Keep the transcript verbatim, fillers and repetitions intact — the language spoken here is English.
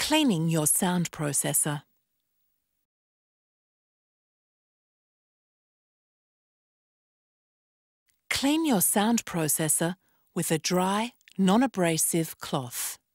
Cleaning your sound processor. Clean your sound processor with a dry, non-abrasive cloth.